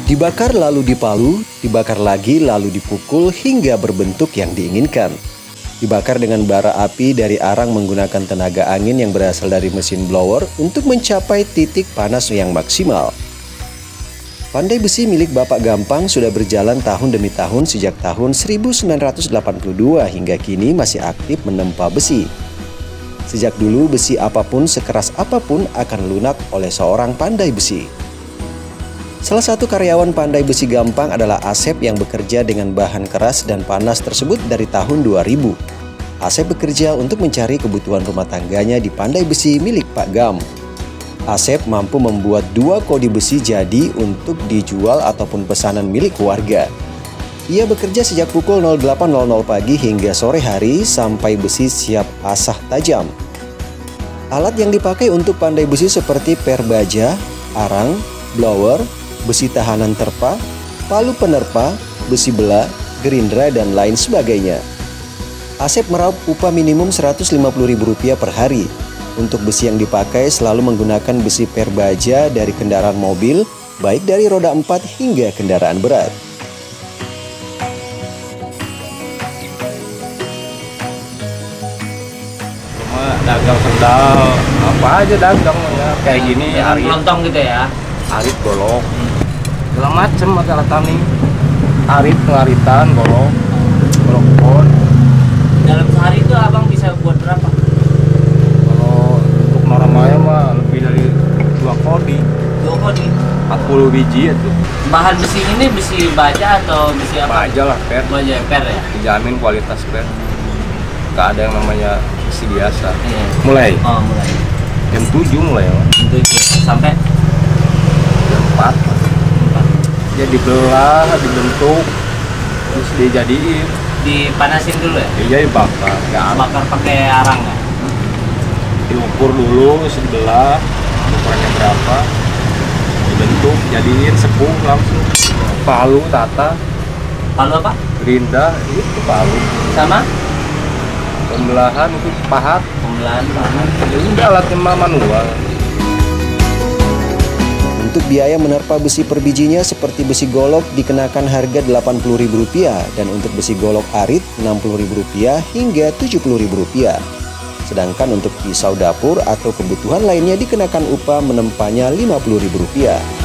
Dibakar lalu dipalu, dibakar lagi lalu dipukul hingga berbentuk yang diinginkan. Dibakar dengan bara api dari arang menggunakan tenaga angin yang berasal dari mesin blower untuk mencapai titik panas yang maksimal. Pandai besi milik Bapak Gampang sudah berjalan tahun demi tahun sejak tahun 1982 hingga kini masih aktif menempa besi. Sejak dulu besi apapun sekeras apapun akan lunak oleh seorang pandai besi. Salah satu karyawan Pandai Besi Gampang adalah Asep yang bekerja dengan bahan keras dan panas tersebut dari tahun 2000. Asep bekerja untuk mencari kebutuhan rumah tangganya di Pandai Besi milik Pak Gam. Asep mampu membuat 2 kodi besi jadi untuk dijual ataupun pesanan milik keluarga. Ia bekerja sejak pukul 08.00 pagi hingga sore hari sampai besi siap asah tajam. Alat yang dipakai untuk pandai besi seperti per baja, arang, blower, besi tahanan terpa, palu penerpa, besi belah, gerindra, dan lain sebagainya. Asep meraup upah minimum Rp150.000 per hari. Untuk besi yang dipakai selalu menggunakan besi per baja dari kendaraan mobil, baik dari roda 4 hingga kendaraan berat. Cuma dagang sendal, apa aja dagang ya, kayak gini, arit, lontong gitu ya, arit, golok, segala macem alat tani, arit, pengaritan, golok, golok pon. Dalam sehari itu abang bisa buat berapa? Kalau untuk Naramaya mah lebih dari 2 kodi. 2 kodi? 40 biji itu. Bahan besi ini besi baja atau besi apa? Baja lah, per. Baja per ya? Dijamin kualitas per. Gak ada yang namanya besi biasa. Iya. Mulai? Oh, mulai. Jam 7 mulai ya. Jam 7 sampai? Jam 4. Ya dibelah, dibentuk, terus dijadiin. Dipanasin dulu ya? Iya, dibakar. Ya, bakar pakai arang ya? Diukur dulu, sebelah, ukurannya berapa, dibentuk, jadiin sepuh langsung. Palu, tata. Palu apa? Gerinda, itu palu. Sama? Pembelahan itu pahat. Pembelahan pahat. Ya udah alatnya manual. Untuk biaya menerpa besi per bijinya seperti besi golok dikenakan harga Rp80.000 dan untuk besi golok arit Rp60.000 hingga Rp70.000. Sedangkan untuk pisau dapur atau kebutuhan lainnya dikenakan upah menempanya Rp50.000.